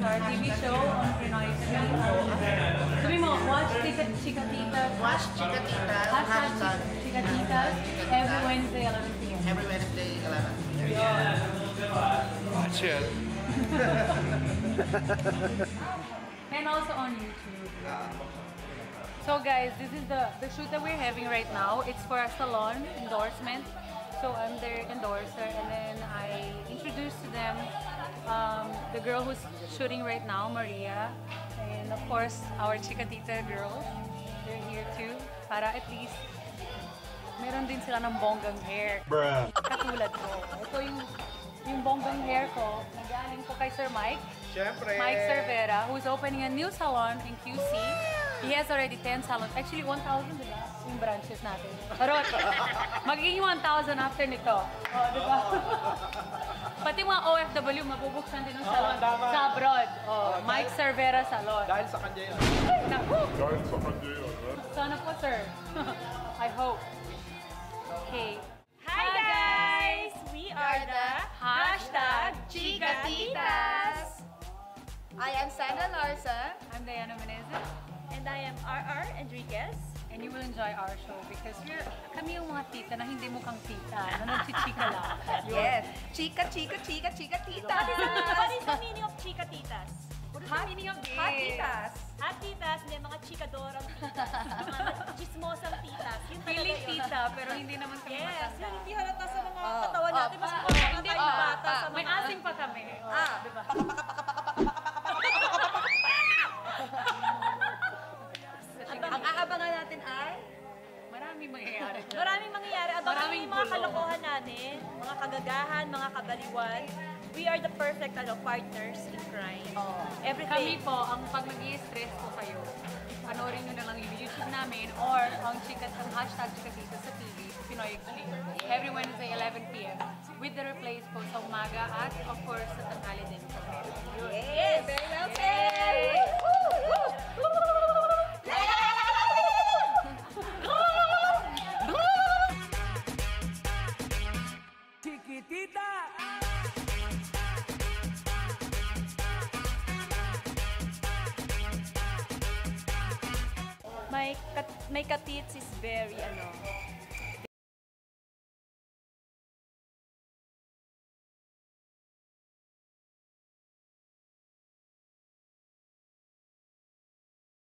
our TV show on Pinoy TV. Sabi mo, watch Chikatitas. Watch Chikatitas. Hashtag Chikatitas every Wednesday 11 p.m. Every Wednesday 11 p.m. Watch it. And also on YouTube. So guys, this is the shoot that we're having right now. It's for a salon endorsement. So I'm their endorser, and then I introduced to them the girl who's shooting right now, Maria, and of course our Chikatita girls. They're here too, para at least meron din sila ng bonggang hair. Bruh. Katulad ko. Ito yung bonggang hair ko. Nagaling ko kay Sir Mike. Siyempre. Mike CERVERA, who's opening a new salon in QC. He has already 10 salons. Actually, 1,000 diba? Yung branches natin. Parot! Magiging 1,000 after nito. Oh, diba? Pati mga OFW, mabubuksan din ng salon sa abroad. Oh, Mike CERVERA Salon. Dahil sa kanya yun. Naku! Dahil sa kanya yun. Sana po, sir. I hope. Okay. Hi guys! We are the hashtag Chikatitas. I am Sandra Larson. I'm Diana Menezes. and I am RR Enriquez. And you will enjoy our show because kami yung mga tita na hindi mukhang tita, na nagchichika lang. Yes. Chika, chika, chika, chika, tita. What is the meaning of chika-titas? What is the meaning of this? Hot titas. Hot titas, hindi mga chikadorang titas. Mga chismosang titas. Yun talaga Feeling yun. tita, pero hindi naman kami Yes, matanda. yun hindi halata sa mga katawan natin. Mas mga Hindi, bata sa may mga... asing pa kami. Diba? Ang aabangan natin ay Maraming mangyayari. Maraming mangyayari. Abangan Maraming yung mga gulo. kalokohan natin, mga kagagahan, mga kabaliwan. We are the perfect partners in crime. Every Kami day. po, ang pag nag-i-stress po kayo, panoorin nyo na lang yung YouTube namin or ang hashtag Chikatita sa TV, Pinoy Extreme. Every Wednesday, 11 p.m. with the replays po sa umaga at of course sa tanghali din po. Yes! very well said. My katits is very,